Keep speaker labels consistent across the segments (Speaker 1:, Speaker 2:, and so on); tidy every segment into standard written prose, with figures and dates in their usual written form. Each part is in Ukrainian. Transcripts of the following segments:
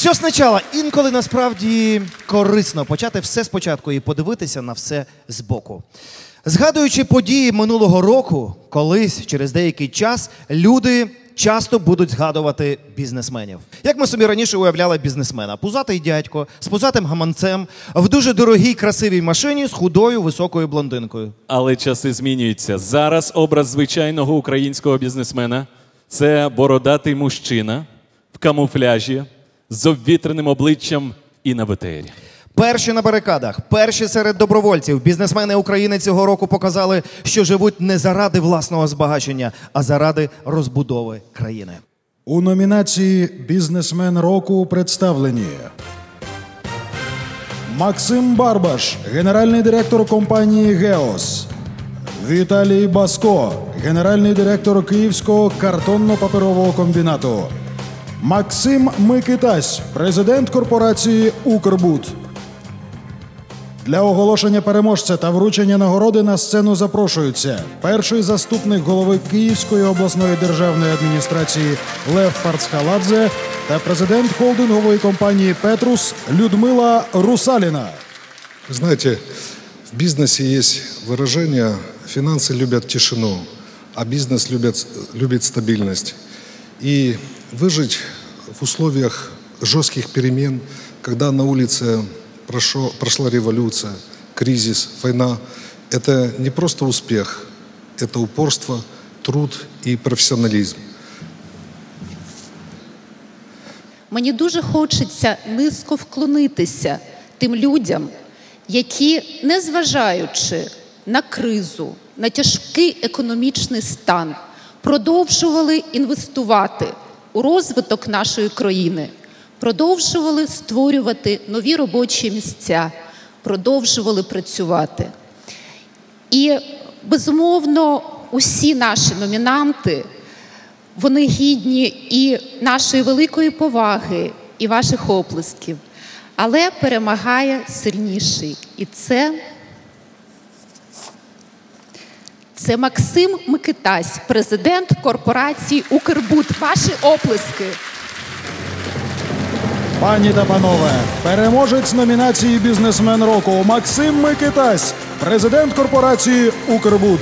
Speaker 1: Все спочатку. Інколи насправді корисно почати все спочатку і подивитися на все збоку. Згадуючи події минулого року, колись, через деякий час, люди часто будуть згадувати бізнесменів. Як ми собі раніше уявляли бізнесмена? Пузатий дядько, з пузатим гаманцем, в дуже дорогій красивій машині з худою високою блондинкою.
Speaker 2: Але часи змінюються. Зараз образ звичайного українського бізнесмена – це бородатий мужчина в камуфляжі, з обвітреним обличчям і на БТРі.
Speaker 1: Перші на барикадах, перші серед добровольців. Бізнесмени України цього року показали, що живуть не заради власного збагачення, а заради розбудови країни.
Speaker 3: У номінації «Бізнесмен року» представлені Максим Барбаш, генеральний директор компанії «Геос», Віталій Баско, генеральний директор Київського картонно-паперового комбінату, Максим Микитась, президент корпорації «Укрбуд». Для оголошення переможця та вручення нагороди на сцену запрошуються перший заступник голови Київської обласної державної адміністрації Лев Парцхаладзе та президент холдингової компанії «Петрус» Людмила Русаліна.
Speaker 4: Знаете, в бизнесе есть выражение «финансы любят тишину, а бизнес любит стабильность». И выжить в условиях жестких перемен, когда на улице прошла революция, кризис, война, это не просто успех, это упорство, труд и профессионализм.
Speaker 5: Мені дуже хочеться низько вклонитися тим людям, які, незважаючи на кризу, на тяжкий економічний стан, продовжували інвестувати у розвиток нашої країни, продовжували створювати нові робочі місця, продовжували працювати. І, безумовно, усі наші номінанти, вони гідні і нашої великої поваги, і ваших оплесків. Але перемагає сильніший. І це Максим Микитась, президент корпорації «Укрбуд». Ваші оплески.
Speaker 3: Пані та панове, переможець номінації «Бізнесмен року» Максим Микитась, президент корпорації «Укрбуд».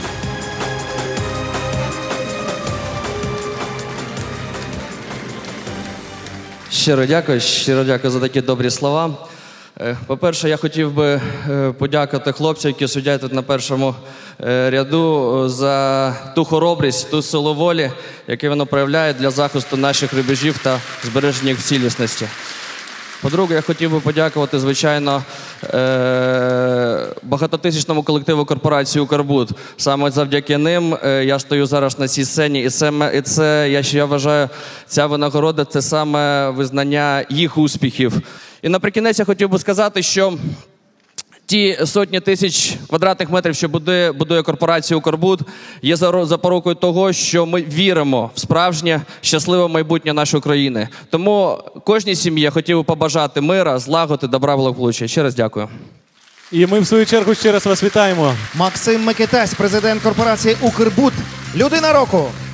Speaker 6: Щиро дякую за такі добрі слова. По-перше, я хотів би подякувати хлопцям, які сидять тут на першому ряду, за ту хоробрість, ту силу волі, яку вони проявляють для захисту наших рубежів та збереження їх цілісності. По-друге, я хотів би подякувати, звичайно, багатотисячному колективу корпорації «Укрбуд». Саме завдяки ним я стою зараз на цій сцені. І це, я вважаю, ця винагорода – це саме визнання їх успіхів. І наприкінець я хотів би сказати, що ті сотні тисяч квадратних метрів, що будує корпорація «Укрбуд», є запорукою того, що ми віримо в справжнє щасливе майбутнє нашої країни. Тому кожній сім'ї я хотів би побажати мира, злагоди, добра, благополуччя. Ще раз дякую.
Speaker 2: І ми, в свою чергу, ще раз вас вітаємо.
Speaker 1: Максим Микитась, президент корпорації «Укрбуд», людина року.